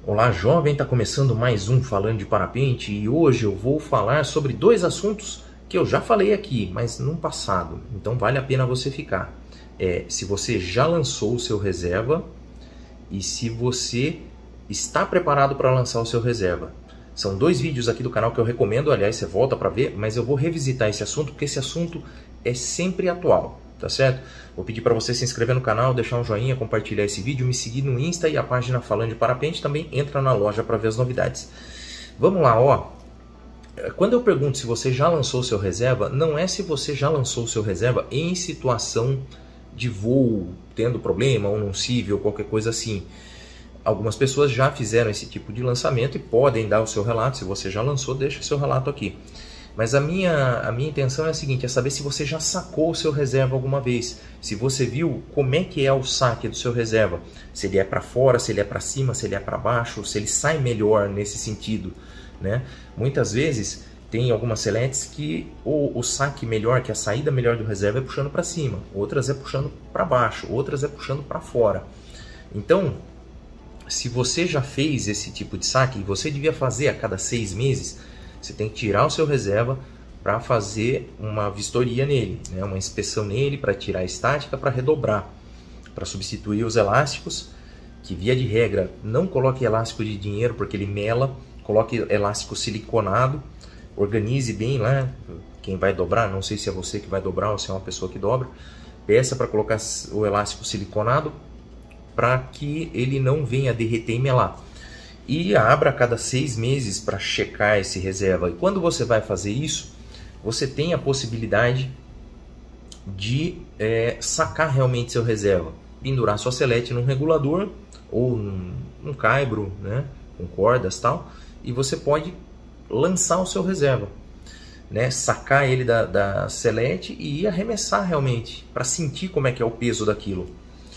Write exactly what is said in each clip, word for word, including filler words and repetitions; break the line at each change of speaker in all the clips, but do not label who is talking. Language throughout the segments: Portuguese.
Olá jovem, está começando mais um Falando de Parapente e hoje eu vou falar sobre dois assuntos que eu já falei aqui, mas no passado, então vale a pena você ficar. É, se você já lançou o seu reserva e se você está preparado para lançar o seu reserva. São dois vídeos aqui do canal que eu recomendo, aliás você volta para ver, mas eu vou revisitar esse assunto porque esse assunto é sempre atual. Tá certo? Vou pedir para você se inscrever no canal, deixar um joinha, compartilhar esse vídeo, me seguir no Insta e a página Falando de Parapente, também entra na loja para ver as novidades. Vamos lá, ó. Quando eu pergunto se você já lançou o seu reserva, não é se você já lançou o seu reserva em situação de voo, tendo problema, ou num cível, qualquer coisa assim. Algumas pessoas já fizeram esse tipo de lançamento e podem dar o seu relato. Se você já lançou, deixa o seu relato aqui. Mas a minha, a minha intenção é a seguinte, é saber se você já sacou o seu reserva alguma vez. Se você viu como é que é o saque do seu reserva. Se ele é para fora, se ele é para cima, se ele é para baixo, se ele sai melhor nesse sentido, né? Muitas vezes tem algumas seletes que o, o saque melhor, que a saída melhor do reserva é puxando para cima. Outras é puxando para baixo, outras é puxando para fora. Então, se você já fez esse tipo de saque, e você devia fazer a cada seis meses... Você tem que tirar o seu reserva para fazer uma vistoria nele, né? Uma inspeção nele para tirar a estática, para redobrar, para substituir os elásticos, que via de regra não coloque elástico de dinheiro porque ele mela, coloque elástico siliconado, organize bem lá, quem vai dobrar, não sei se é você que vai dobrar ou se é uma pessoa que dobra, peça para colocar o elástico siliconado para que ele não venha derreter e melar. E abra a cada seis meses para checar esse reserva. E quando você vai fazer isso, você tem a possibilidade de é, sacar realmente seu reserva. Pendurar sua selete num regulador ou num, num caibro, né, com cordas e tal. E você pode lançar o seu reserva. Né, sacar ele da, da selete e arremessar realmente, para sentir como é que é o peso daquilo.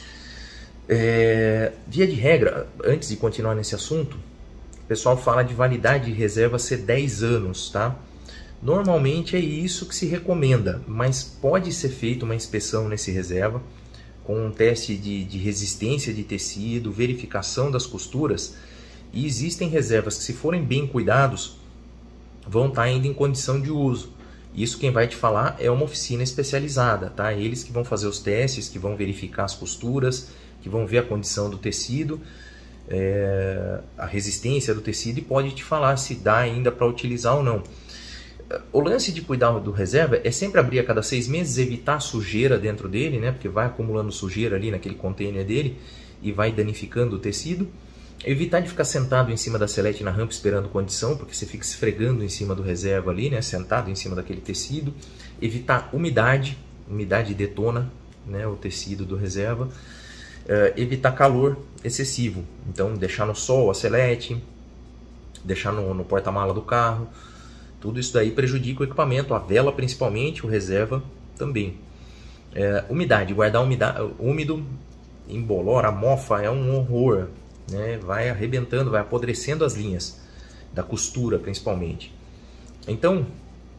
É, via de regra, antes de continuar nesse assunto, o pessoal fala de validade de reserva ser dez anos, tá? Normalmente é isso que se recomenda, mas pode ser feita uma inspeção nesse reserva com um teste de, de resistência de tecido, verificação das costuras, e existem reservas que, se forem bem cuidados, vão estar ainda em condição de uso. Isso quem vai te falar é uma oficina especializada, tá? Eles que vão fazer os testes, que vão verificar as costuras, que vão ver a condição do tecido, é, a resistência do tecido, e pode te falar se dá ainda para utilizar ou não. O lance de cuidar do reserva é sempre abrir a cada seis meses, evitar sujeira dentro dele, né? Porque vai acumulando sujeira ali naquele container dele e vai danificando o tecido. Evitar de ficar sentado em cima da selete na rampa esperando condição, porque você fica esfregando em cima do reserva ali, né? Sentado em cima daquele tecido. Evitar umidade, umidade detona, né? O tecido do reserva. Uh, evitar calor excessivo, então deixar no sol a selete, deixar no, no porta-mala do carro, tudo isso daí prejudica o equipamento, a vela principalmente, o reserva também. Uh, umidade, guardar umidade, úmido, embolora, mofa, é um horror, né? Vai arrebentando, vai apodrecendo as linhas da costura principalmente. Então,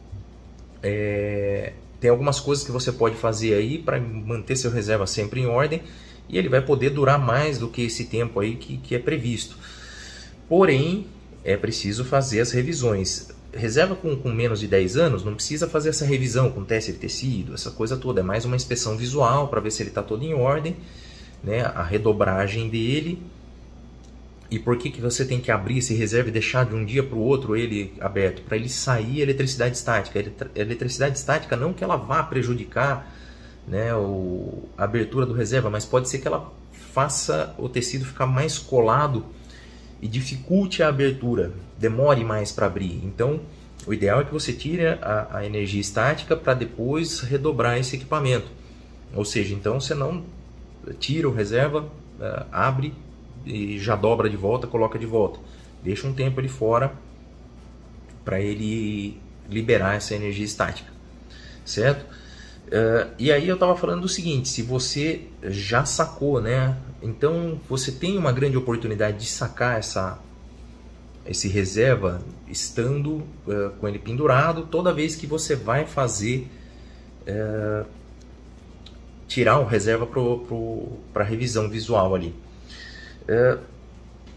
é, tem algumas coisas que você pode fazer aí para manter seu reserva sempre em ordem, e ele vai poder durar mais do que esse tempo aí que, que é previsto. Porém, é preciso fazer as revisões. Reserva com, com menos de dez anos, não precisa fazer essa revisão com teste de tecido, essa coisa toda. É mais uma inspeção visual para ver se ele está todo em ordem, né? A redobragem dele. E por que, que você tem que abrir esse reserva e deixar de um dia para o outro ele aberto? Para ele sair a eletricidade estática. A eletricidade estática não que ela vá prejudicar, né, o, a abertura do reserva, mas pode ser que ela faça o tecido ficar mais colado e dificulte a abertura, demore mais para abrir. Então, o ideal é que você tire a, a energia estática para depois redobrar esse equipamento. Ou seja, então você não tira o reserva, uh, abre e já dobra de volta, coloca de volta. Deixa um tempo ele fora para ele liberar essa energia estática, certo? Uh, e aí eu estava falando do seguinte, se você já sacou, né? Então você tem uma grande oportunidade de sacar essa, esse reserva estando uh, com ele pendurado toda vez que você vai fazer uh, tirar o reserva para a revisão visual ali. Uh,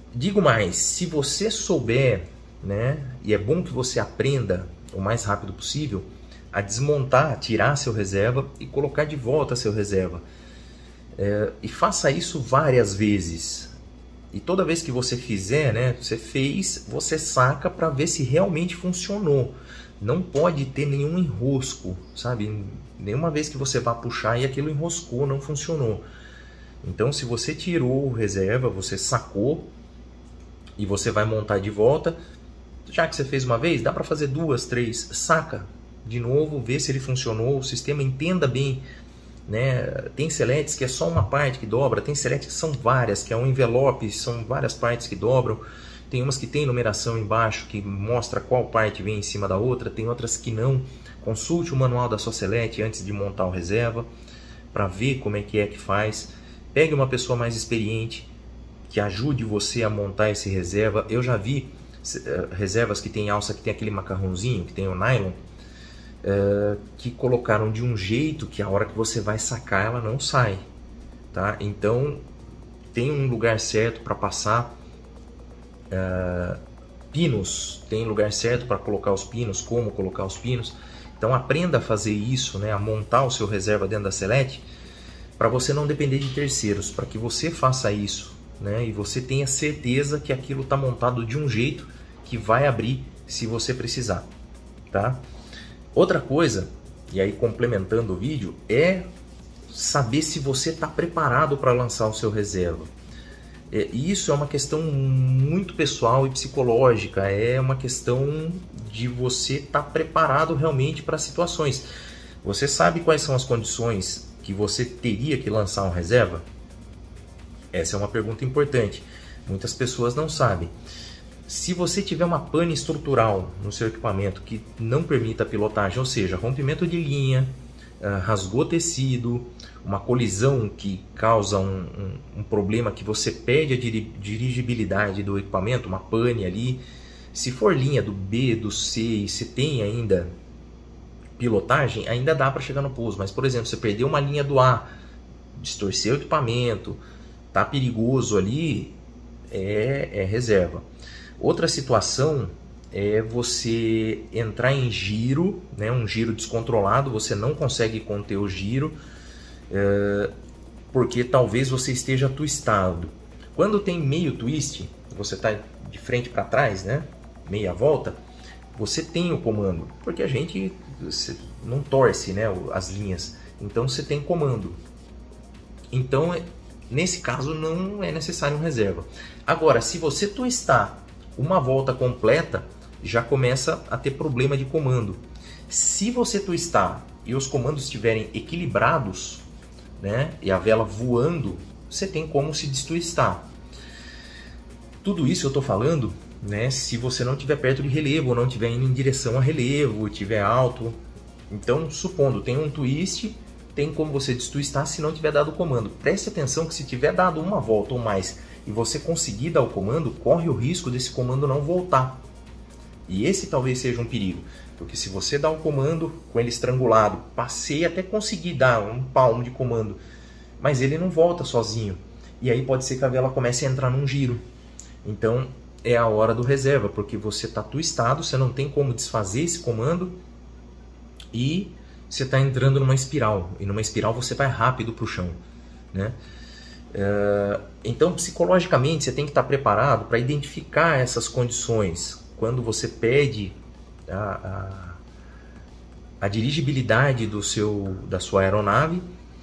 Digo mais, se você souber, né, e é bom que você aprenda o mais rápido possível a desmontar, tirar seu reserva e colocar de volta seu reserva. É, e faça isso várias vezes. E toda vez que você fizer, né, você fez, você saca para ver se realmente funcionou. Não pode ter nenhum enrosco, sabe? Nenhuma vez que você vá puxar e aquilo enroscou, não funcionou. Então, se você tirou reserva, você sacou e você vai montar de volta, já que você fez uma vez, dá para fazer duas, três, saca de novo, vê se ele funcionou, o sistema entenda bem, né? Tem seletes que é só uma parte que dobra, tem seletes que são várias, que é um envelope, são várias partes que dobram. Tem umas que tem numeração embaixo que mostra qual parte vem em cima da outra, tem outras que não. Consulte o manual da sua selete antes de montar o reserva para ver como é que é que faz. Pegue uma pessoa mais experiente que ajude você a montar esse reserva. Eu já vi uh, reservas que tem alça que tem aquele macarrãozinho, que tem o nylon, uh, que colocaram de um jeito que a hora que você vai sacar ela não sai, tá? Então tem um lugar certo para passar. Uh, pinos, tem lugar certo para colocar os pinos, como colocar os pinos. Então aprenda a fazer isso, né, a montar o seu reserva dentro da selete, para você não depender de terceiros, para que você faça isso, né, e você tenha certeza que aquilo está montado de um jeito que vai abrir se você precisar, tá? Outra coisa, e aí complementando o vídeo, é saber se você está preparado para lançar o seu reserva. É, isso é uma questão muito pessoal e psicológica, é uma questão de você estar tá preparado realmente para situações. Você sabe quais são as condições que você teria que lançar uma reserva? Essa é uma pergunta importante. Muitas pessoas não sabem. Se você tiver uma pane estrutural no seu equipamento que não permita a pilotagem, ou seja, rompimento de linha, Uh, rasgou tecido, uma colisão que causa um, um, um problema que você perde a diri dirigibilidade do equipamento, uma pane ali. Se for linha do B, do C e se tem ainda pilotagem, ainda dá para chegar no pouso. Mas, por exemplo, você perdeu uma linha do A, distorceu o equipamento, tá perigoso ali, é, é reserva. Outra situação é você entrar em giro, né, um giro descontrolado, você não consegue conter o giro, é, porque talvez você esteja twistado. Quando tem meio twist, você está de frente para trás, né, meia volta, você tem o comando, porque a gente não torce, né, as linhas, então você tem comando. Então, nesse caso, não é necessário um reserva. Agora, se você twistar uma volta completa, já começa a ter problema de comando. Se você twistar e os comandos estiverem equilibrados, né, e a vela voando, você tem como se destwistar. Tudo isso eu estou falando, né, se você não estiver perto de relevo, ou não estiver indo em direção a relevo, estiver alto. Então, supondo, tem um twist, tem como você destwistar se não tiver dado o comando. Preste atenção que se tiver dado uma volta ou mais e você conseguir dar o comando, corre o risco desse comando não voltar. E esse talvez seja um perigo, porque se você dá um comando com ele estrangulado, passei até conseguir dar um palmo de comando, mas ele não volta sozinho. E aí pode ser que a vela comece a entrar num giro. Então é a hora do reserva, porque você está twistado, você não tem como desfazer esse comando e você está entrando numa espiral. E numa espiral você vai rápido para o chão, né? Então psicologicamente você tem que estar preparado para identificar essas condições. Quando você perde a, a, a dirigibilidade do seu, da sua aeronave,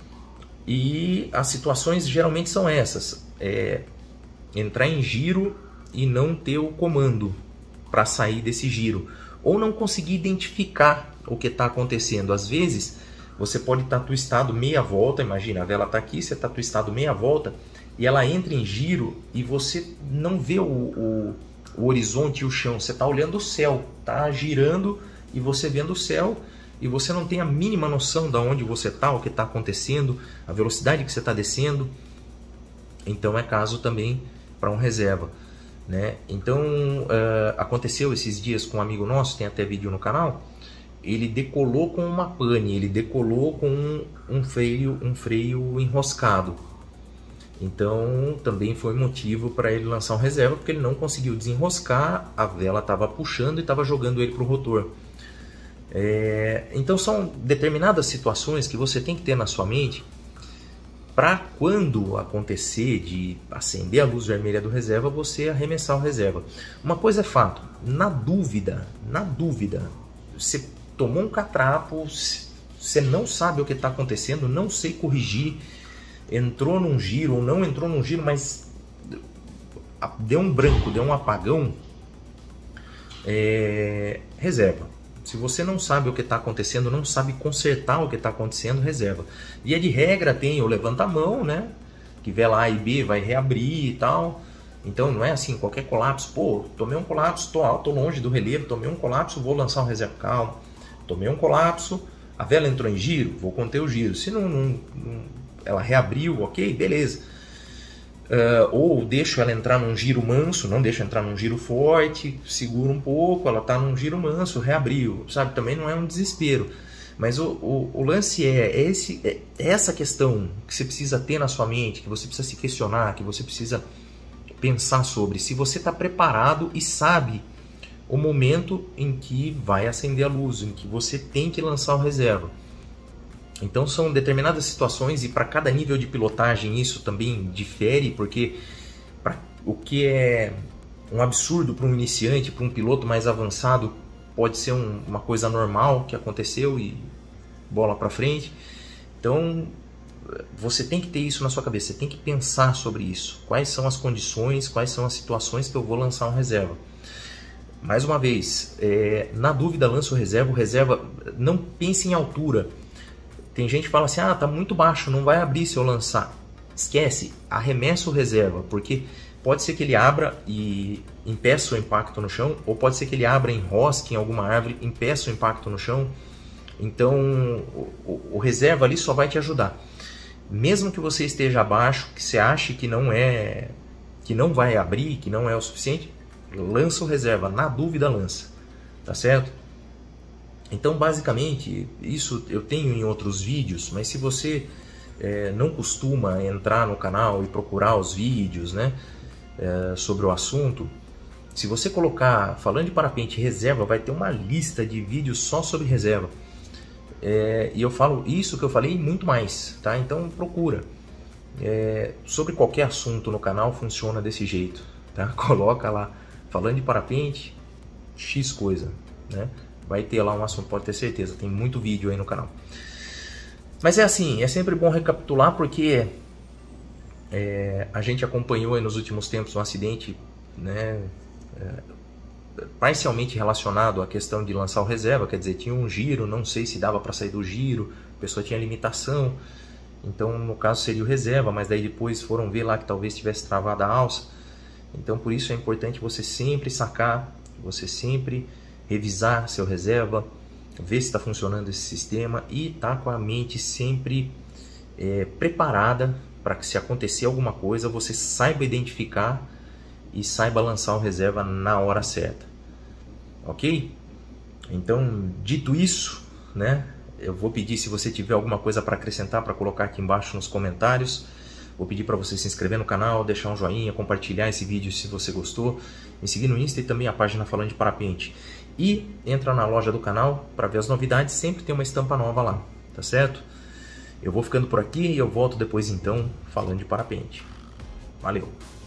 e as situações geralmente são essas, é, entrar em giro e não ter o comando para sair desse giro, ou não conseguir identificar o que está acontecendo. Às vezes você pode estar tá twistado meia volta, imagina, a vela está aqui, você está twistado meia volta, e ela entra em giro e você não vê o, o o horizonte e o chão, você está olhando o céu, tá girando e você vendo o céu, e você não tem a mínima noção de onde você está, o que está acontecendo, a velocidade que você está descendo. Então é caso também para um reserva, né? Então uh, aconteceu esses dias com um amigo nosso, tem até vídeo no canal, ele decolou com uma pane, ele decolou com um, um freio, um freio enroscado. Então também foi motivo para ele lançar um reserva, porque ele não conseguiu desenroscar, a vela estava puxando e estava jogando ele para o rotor. É, então são determinadas situações que você tem que ter na sua mente para quando acontecer de acender a luz vermelha do reserva, você arremessar o reserva. Uma coisa é fato, na dúvida, na dúvida, você tomou um catrapo, você não sabe o que está acontecendo, não sei corrigir, entrou num giro ou não entrou num giro, mas deu um branco, deu um apagão, é, reserva. Se você não sabe o que está acontecendo, não sabe consertar o que está acontecendo, reserva. Via de regra tem o levanta-mão, né? Que vela A e B vai reabrir e tal. Então não é assim, qualquer colapso, pô, tomei um colapso, tô, tô longe do relevo, tomei um colapso, vou lançar um reserva. Calma, tomei um colapso, a vela entrou em giro, vou conter o giro. Se não, não, não ela reabriu, ok, beleza. Uh, ou deixo ela entrar num giro manso, não deixo entrar num giro forte, seguro um pouco, ela está num giro manso, reabriu, sabe? Também não é um desespero, mas o, o, o lance é, é, esse, é essa questão que você precisa ter na sua mente, que você precisa se questionar, que você precisa pensar sobre, se você está preparado e sabe o momento em que vai acender a luz, em que você tem que lançar o reserva. Então são determinadas situações e para cada nível de pilotagem isso também difere, porque pra, o que é um absurdo para um iniciante, para um piloto mais avançado, pode ser um, uma coisa normal que aconteceu e bola para frente. Então você tem que ter isso na sua cabeça, você tem que pensar sobre isso. Quais são as condições, quais são as situações que eu vou lançar um reserva. Mais uma vez, é, na dúvida lança o reserva, o reserva não pense em altura. Tem gente que fala assim, ah, tá muito baixo, não vai abrir se eu lançar. Esquece, arremessa o reserva, porque pode ser que ele abra e impeça o impacto no chão, ou pode ser que ele abra, enrosque em alguma árvore, impeça o impacto no chão. Então, o, o, o reserva ali só vai te ajudar. Mesmo que você esteja abaixo, que você ache que não é, que não vai abrir, que não é o suficiente, lança o reserva, na dúvida lança, tá certo? Então, basicamente, isso eu tenho em outros vídeos, mas se você é, não costuma entrar no canal e procurar os vídeos, né, é, sobre o assunto, se você colocar falando de parapente reserva, vai ter uma lista de vídeos só sobre reserva. É, e eu falo isso que eu falei e muito mais, tá? Então procura. É, sobre qualquer assunto no canal funciona desse jeito, tá? Coloca lá, falando de parapente, X coisa, né? Vai ter lá um assunto, pode ter certeza, tem muito vídeo aí no canal. Mas é assim, é sempre bom recapitular porque é, a gente acompanhou aí nos últimos tempos um acidente, né, é, parcialmente relacionado à questão de lançar o reserva, quer dizer, tinha um giro, não sei se dava para sair do giro, a pessoa tinha limitação, então no caso seria o reserva, mas daí depois foram ver lá que talvez tivesse travado a alça. Então por isso é importante você sempre sacar, você sempre revisar seu reserva, ver se está funcionando esse sistema e estar tá com a mente sempre é, preparada para que se acontecer alguma coisa você saiba identificar e saiba lançar o reserva na hora certa, ok? Então, dito isso, né, eu vou pedir, se você tiver alguma coisa para acrescentar, para colocar aqui embaixo nos comentários. Vou pedir para você se inscrever no canal, deixar um joinha, compartilhar esse vídeo se você gostou, me seguir no Insta e também a página Falando de Parapente. E entra na loja do canal para ver as novidades, sempre tem uma estampa nova lá, tá certo? Eu vou ficando por aqui e eu volto depois então falando de parapente. Valeu!